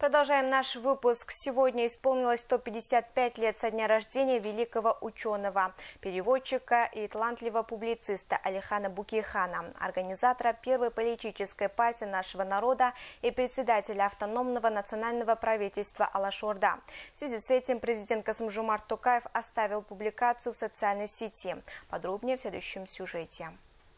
Продолжаем наш выпуск. Сегодня исполнилось 155 лет со дня рождения великого ученого, переводчика и талантливого публициста Алихана Бөкейхана, организатора первой политической партии нашего народа и председателя автономного национального правительства Алаш-Орда. В связи с этим президент Касым-Жомарт Токаев оставил публикацию в социальной сети. Подробнее в следующем сюжете.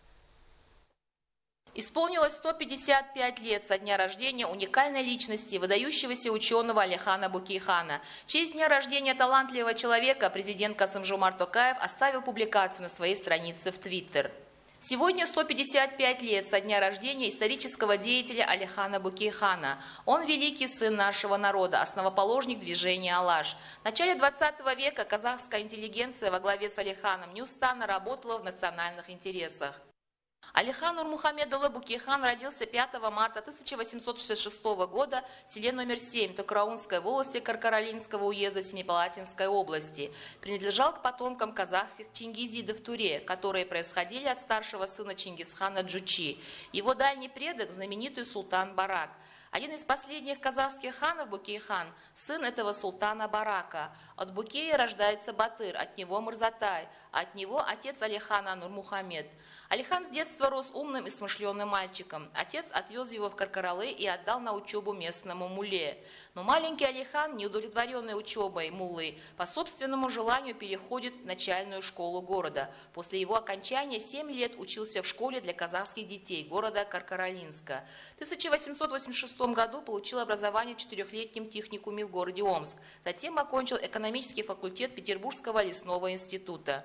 Исполнилось 155 лет со дня рождения уникальной личности, выдающегося ученого Алихана Бөкейхана. В честь дня рождения талантливого человека президент Касым-Жомарт Токаев оставил публикацию на своей странице в Твиттер. Сегодня 155 лет со дня рождения исторического деятеля Алихана Бөкейхана. Он великий сын нашего народа, основоположник движения Алаш. В начале 20 века казахская интеллигенция во главе с Алиханом неустанно работала в национальных интересах. Алихан Нурмухамедұлы Бөкейхан родился 5 марта 1866 года в селе номер 7 Токраунской волости Каркаралинского уезда Семипалатинской области. Принадлежал к потомкам казахских чингизидов Туре, которые происходили от старшего сына Чингисхана Джучи. Его дальний предок – знаменитый султан Барак. Один из последних казахских ханов Бөкейхан – сын этого султана Барака. От Бөкея рождается Батыр, от него Мырзатай, а от него отец Алихана Нурмухамед. Алихан с детства рос умным и смышленым мальчиком. Отец отвез его в Каркаралы и отдал на учебу местному мулле. Но маленький Алихан, неудовлетворенный учебой муллы, по собственному желанию переходит в начальную школу города. После его окончания 7 лет учился в школе для казахских детей города Каркаралинска. В 1886 году получил образование в 4-летнем техникуме в городе Омск. Затем окончил экономический факультет Петербургского лесного института.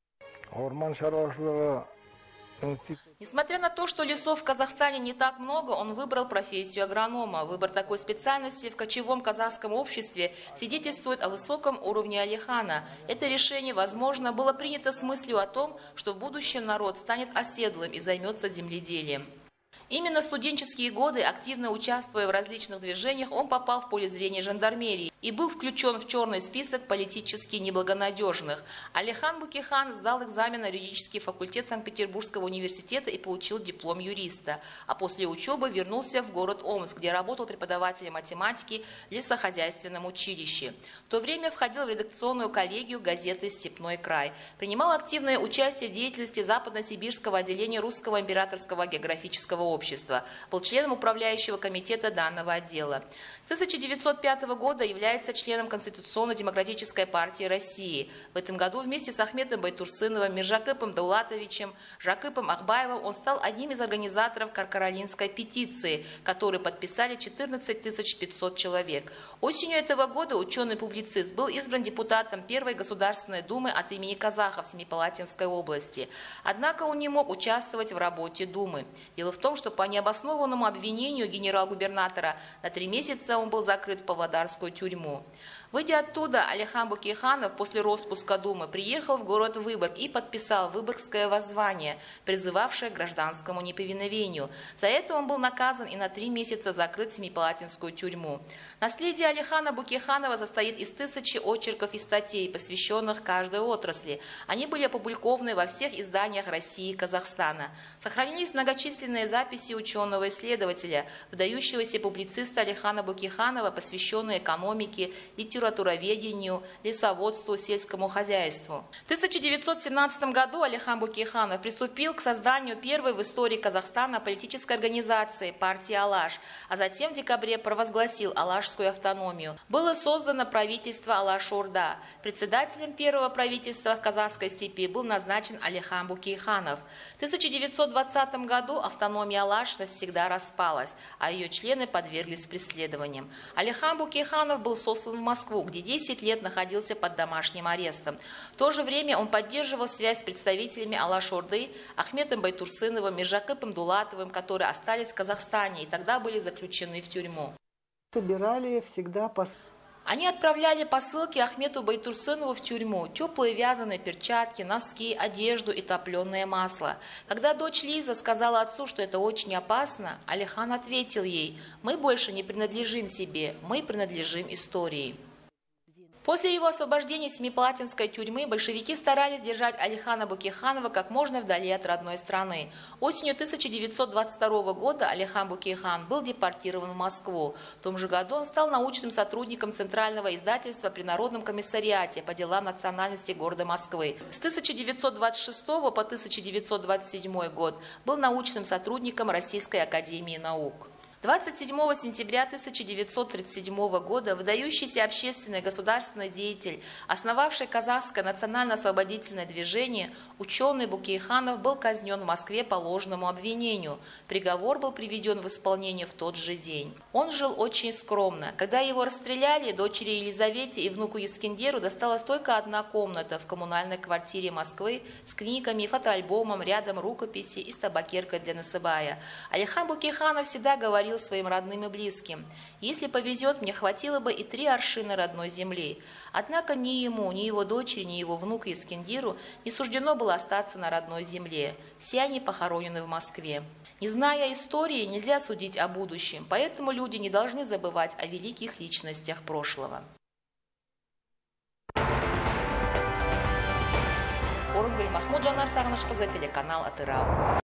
Несмотря на то, что лесов в Казахстане не так много, он выбрал профессию агронома. Выбор такой специальности в кочевом казахском обществе свидетельствует о высоком уровне Алихана. Это решение, возможно, было принято с мыслью о том, что в будущем народ станет оседлым и займется земледелием. Именно в студенческие годы, активно участвуя в различных движениях, он попал в поле зрения жандармерии и был включен в черный список политически неблагонадежных. Алихан Бөкейхан сдал экзамен на юридический факультет Санкт-Петербургского университета и получил диплом юриста. А после учебы вернулся в город Омск, где работал преподавателем математики в лесохозяйственном училище. В то время входил в редакционную коллегию газеты «Степной край». Принимал активное участие в деятельности западно-сибирского отделения Русского императорского географического общества. Был членом управляющего комитета данного отдела. С 1905 года является членом Конституционно-демократической партии России. В этом году вместе с Ахметом Байтурсыновым, Миржакыпом Даулатовичем, Жакыпом Ахбаевым он стал одним из организаторов Каркаралинской петиции, которую подписали 14 500 человек. Осенью этого года ученый-публицист был избран депутатом Первой Государственной Думы от имени казахов Семипалатинской области. Однако он не мог участвовать в работе Думы. Дело в том, что по необоснованному обвинению генерал-губернатора на 3 месяца он был закрыт в Павлодарскую тюрьму. Выйдя оттуда, Алихан Бөкейханов после распуска Думы приехал в город Выборг и подписал Выборгское воззвание, призывавшее к гражданскому неповиновению. За это он был наказан и на 3 месяца закрыт в Семипалатинскую тюрьму. Наследие Алихана Бөкейханова состоит из 1000 очерков и статей, посвященных каждой отрасли. Они были опубликованы во всех изданиях России и Казахстана. Сохранились многочисленные записи ученого-исследователя, выдающегося публициста Алихана Бөкейханова, посвященные экономике, литературоведению, лесоводству, сельскому хозяйству. В 1917 году Алихан Бөкейханов приступил к созданию первой в истории Казахстана политической организации партии Алаш, а затем в декабре провозгласил алашскую автономию. Было создано правительство Алаш-Орда. Председателем первого правительства в казахской степи был назначен Алихан Бөкейханов. В 1920 году автономия Алаш навсегда распалась, а ее члены подверглись преследованиям. Алихан Бөкейханов был сослан в Москву, где 10 лет находился под домашним арестом. В то же время он поддерживал связь с представителями Алаш-Орды, Ахметом Байтурсыновым, Миржакыпом Дулатовым, которые остались в Казахстане и тогда были заключены в тюрьму. Собирали всегда Они отправляли посылки Ахмету Байтурсынову в тюрьму: теплые вязаные перчатки, носки, одежду и топленое масло. Когда дочь Лиза сказала отцу, что это очень опасно, Алихан ответил ей: «Мы больше не принадлежим себе, мы принадлежим истории». В После его освобождения из Семипалатинской тюрьмы большевики старались держать Алихана Бөкейханова как можно вдали от родной страны. Осенью 1922 года Алихан Бөкейхан был депортирован в Москву. В том же году он стал научным сотрудником Центрального издательства при Народном комиссариате по делам национальности города Москвы. С 1926 по 1927 год был научным сотрудником Российской академии наук. 27 сентября 1937 года выдающийся общественный государственный деятель, основавший казахское национально-освободительное движение, ученый Бөкейханов был казнен в Москве по ложному обвинению. Приговор был приведен в исполнение в тот же день. Он жил очень скромно. Когда его расстреляли, дочери Елизавете и внуку Ескендеру досталась только одна комната в коммунальной квартире Москвы с книгами, фотоальбомом, рядом рукописи и с табакеркой для насыбая. Алихан Бөкейханов всегда говорил своим родным и близким: «Если повезет, мне хватило бы и 3 аршина родной земли». Однако ни ему, ни его дочери, ни его внуку Ескендеру не суждено было остаться на родной земле. Все они похоронены в Москве. Не зная истории, нельзя судить о будущем, поэтому люди не должны забывать о великих личностях прошлого. Орынгуль Махмуджанар Сагынышқызы, телеканал Атырау.